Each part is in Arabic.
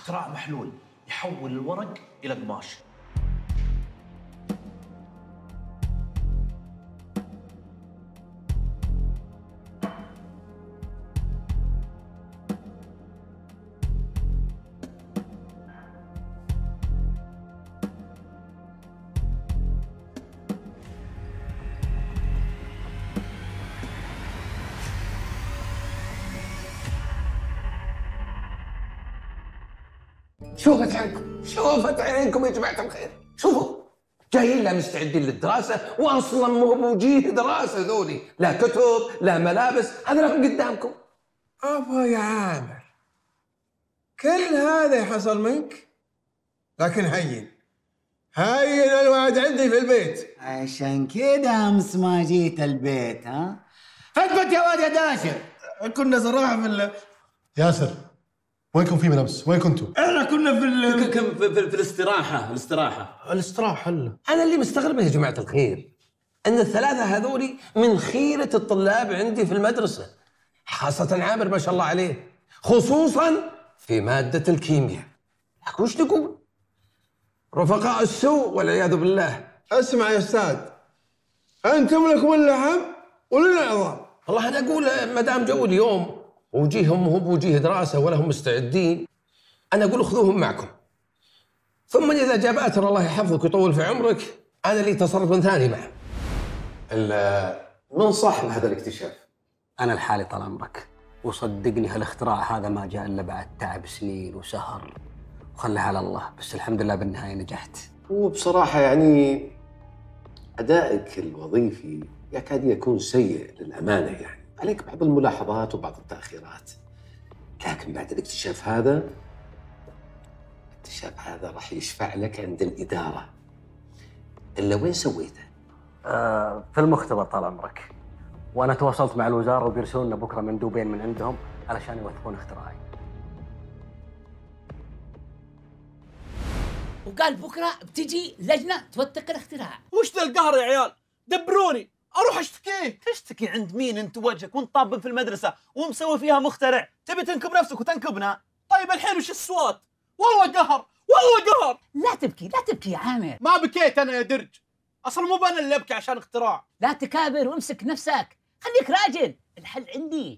اختراع محلول يحول الورق إلى قماش. شوفت عينكم يا جماعة الخير، شوفوا جايين لا مستعدين للدراسة، وأصلا مو بوجيه دراسة ذولي، لا كتب لا ملابس، هذا لكم قدامكم. أبا يا عامر، كل هذا يحصل منك، لكن هين الولد عندي في البيت. عشان كده أمس ما جيت البيت، ها؟ اثبت يا واد يا داشر. كنا صراحة ياسر، وينكم في من امس؟ وين كنتوا؟ احنا كنا في الاستراحة. الاستراحة. أنا اللي مستغربه يا جماعة الخير أن الثلاثة هذولي من خيرة الطلاب عندي في المدرسة، خاصة عامر ما شاء الله عليه، خصوصا في مادة الكيمياء. وش تقول؟ رفقاء السوء والعياذ بالله. اسمع يا أستاذ، أنتم لكم اللحم ولنا العظام. والله أنا أقول ما دام جو اليوم وجيهم هو بوجيه دراسة ولا هم مستعدين، أنا أقول خذوهم معكم، ثم إذا جاء بأتر الله يحفظك ويطول في عمرك أنا لي تصرف ثاني معه. من صاحب هذا الاكتشاف؟ أنا لحالي طال عمرك، وصدقني هالاختراع هذا ما جاء إلا بعد تعب سنين وسهر وخلها على الله، بس الحمد لله بالنهاية نجحت. وبصراحة يعني أدائك الوظيفي يكاد يكون سيء للأمانة، يعني عليك بعض الملاحظات وبعض التأخيرات، لكن بعد الاكتشاف هذا راح يشفع لك عند الإدارة. إلا وين سويته؟ في المختبر طال عمرك، وأنا تواصلت مع الوزارة وبيرسلون لنا بكرة مندوبين من عندهم علشان يوثقون اختراعي. وقال بكرة بتجي لجنة توثق الاختراع. وش ذا القهر يا عيال؟ دبروني، أروح أشتكيه. تشتكي عند مين أنت وجهك وأنت طابب في المدرسة ومسوي فيها مخترع؟ تبي تنكب نفسك وتنكبنا؟ طيب الحين وش السواد؟ والله قهر، والله قهر. لا تبكي يا عامر. ما بكيت أنا يا درج، أصلا مو أنا اللي أبكي عشان اختراع. لا تكابر وامسك نفسك، خليك راجل، الحل عندي.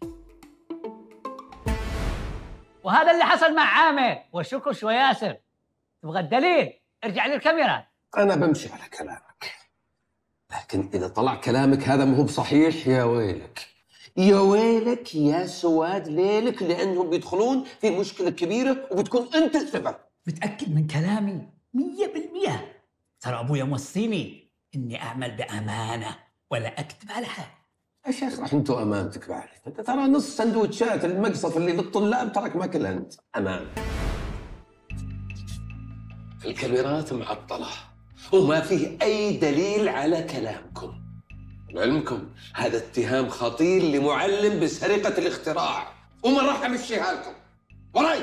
وهذا اللي حصل مع عامر وشكش وياسر. تبغى الدليل؟ ارجع للكاميرا. أنا بمشي على كلامك، لكن إذا طلع كلامك هذا مو بصحيح يا ويلك، يا ويلك يا سواد ليلك، لأنهم بيدخلون في مشكلة كبيرة وبتكون أنت السبب. متأكد من كلامي 100%. ترى أبويا موصيني إني أعمل بأمانة ولا أكتب على حد. يا شيخ راح انتوا امانتك بعد، انت ترى نص سندوتشات المقصف اللي للطلاب ترك ماكلها انت. امان. الكاميرات معطله وما فيه اي دليل على كلامكم. لعلمكم هذا اتهام خطير لمعلم بسرقه الاختراع، وما راح امشيها لكم. وراي.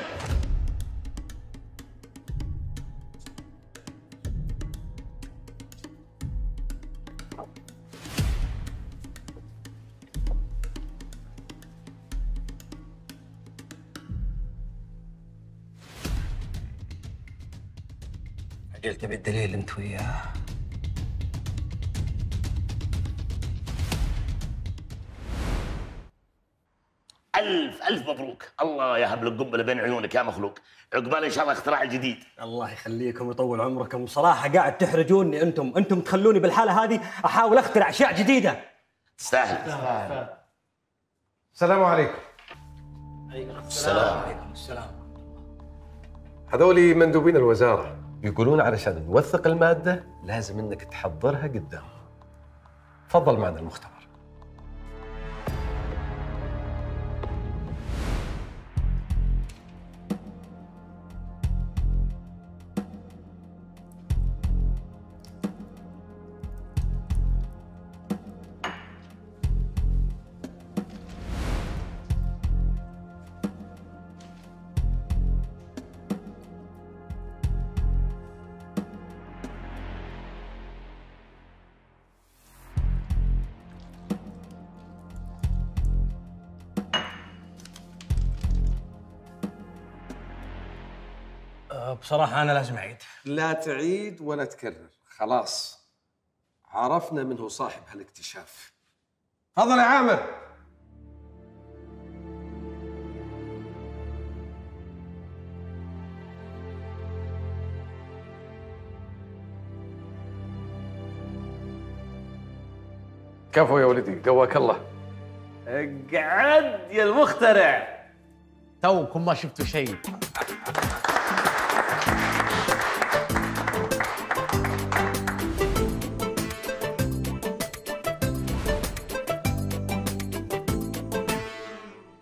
أجلت بالدليل أنت وياه. ألف مبروك، الله يهب لك قبلة بين عيونك يا مخلوق، عقبال إن شاء الله اختراع الجديد. الله يخليكم ويطول عمركم، صراحة قاعد تحرجوني أنتم تخلوني بالحالة هذه أحاول أخترع أشياء جديدة. تستاهل. السلام عليكم. السلام. هذولي مندوبين الوزارة يقولون علشان نوثق المادة لازم انك تحضرها قدام. تفضل معنا المختبر. بصراحة أنا لازم أعيد. لا تعيد ولا تكرر، خلاص عرفنا من هو صاحب هالاكتشاف. تفضل يا عامر. كفو يا ولدي، قواك الله. اقعد يا المخترع، توكم ما شفتوا شيء.